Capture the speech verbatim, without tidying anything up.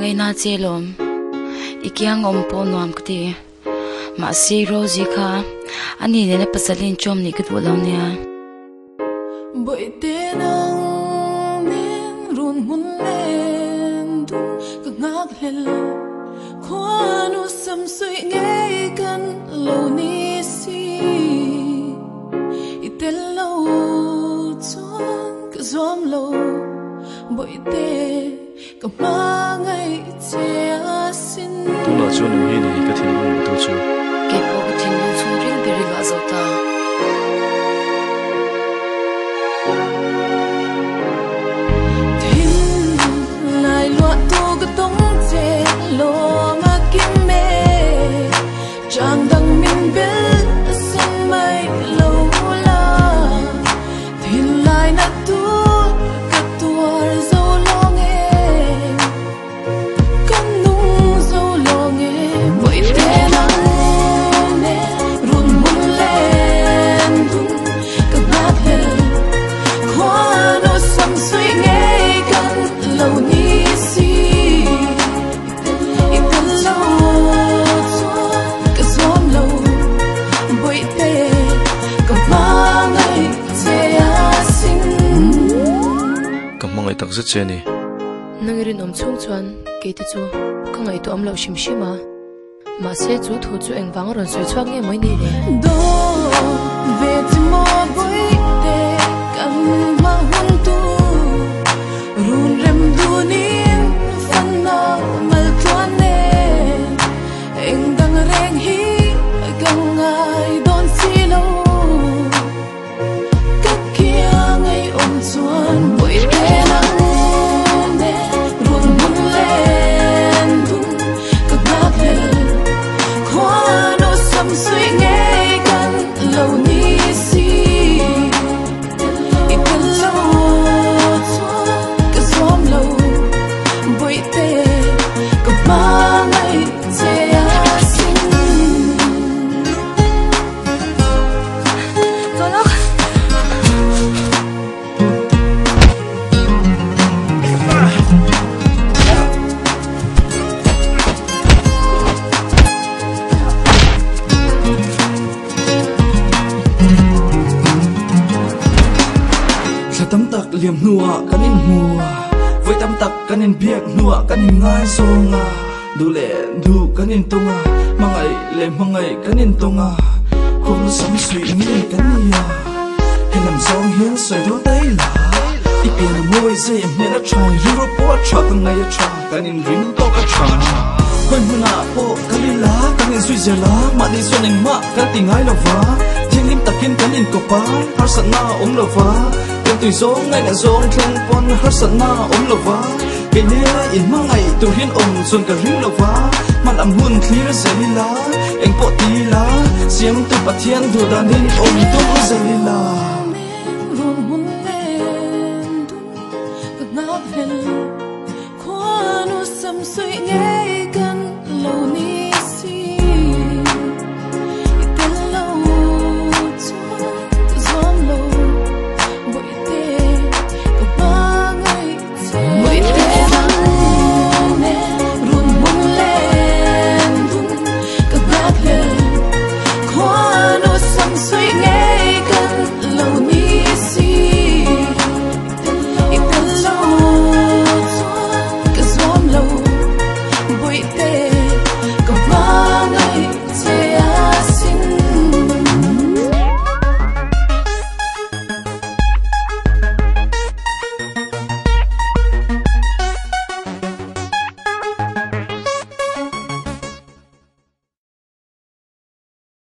ngay na che lom ikiang om po nuam kati ma si rozi kha ani ne na pasalin chom ni kut walaw nia bội te nang nen run mun len dun ka ngak hel khoanu sam sui ngei kan lo ni si itel lo chon ka zom lo bội te ka mangai che asin tu la chon ni ni ka thin lu tu chu ke po ka thin lu chung rin beri la zota Trang đăng min biết xin mây lâu la Thiên lại nát tu Cất tuar dâu lo nghe Cất nung dâu lo nghe Bởi thế nắng nè Run mun lên Thun Các ngát hel Khoa nô xăm suy nghe Cất lâu ni si Ikan lâu ngai tak zet che ni nangrin om chung chuan ke ti chu ka ngai to am lo shim shima ma se chu thu chu eng wang ron soi chuak nge moi ni le do ve ti mo boi te kan ma hun tu run rem du ni fan na mal tuan ne eng dang reng hi gang ngai don si lo ka kia ngai om chuan boi te tâm tắc liềm nua căn in mùa với tâm tắc căn in biếc nua căn in ngai songa du lệ du căn in tonga mang ấy lệ mang ấy căn in tonga không sống suy nghĩ căn nia hay làm gió hiến xoay đôi tay lá ít tiền môi dây em nên đã try hero po try từng ngày try căn in ring to cả try quên hôn à po căn in lá căn in suy giờ lá mà đi xuân anh mạ căn tình ai là vá thiên lim tắc in căn in cổ pá har sẵn na ống là vá tùy gió ngay là gió trong con hát sẵn na ôm lộc vá cái nè in mang ngày từ hiên ôm dồn cả riêng lộc vá mà làm hôn clear dây lá anh bỏ tí lá xiêm từ bát thiên thừa đàn nên ôm tung dây lá